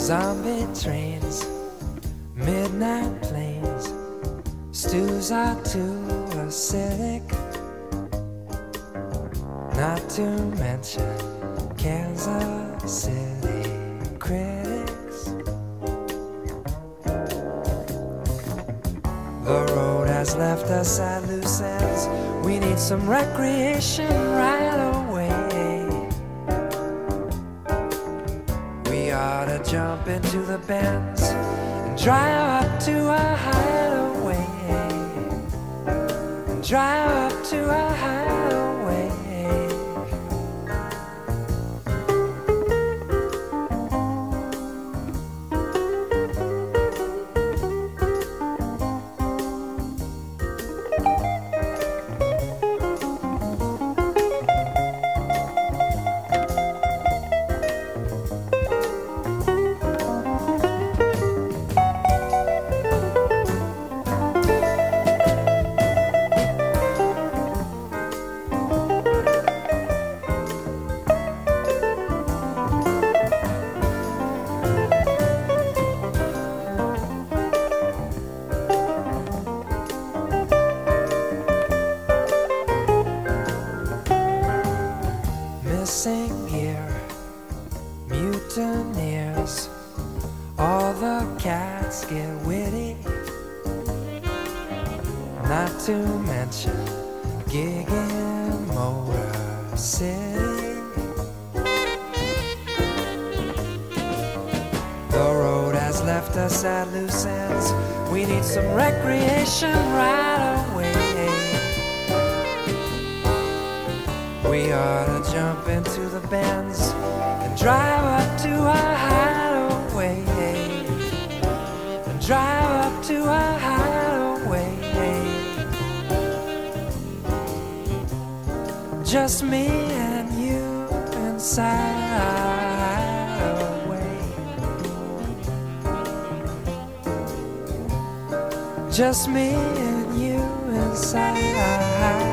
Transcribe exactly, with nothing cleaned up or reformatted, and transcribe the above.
Zombie trains, midnight planes, stews are too acidic, not to mention Kansas City critics. The road has left us at loose ends. We need some recreation right away. We ought to jump into the Benz and drive up to a hideaway. And drive up to a hideaway. Missing gear, mutineers, all the cats get witty, not to mention gig in Motor City. The road has left us at loose ends. We need some recreation right away. We ought to jump into the Benz and drive up to a hideaway. And drive up to a hideaway. Just me and you inside our hideaway. Just me and you inside our hideaway.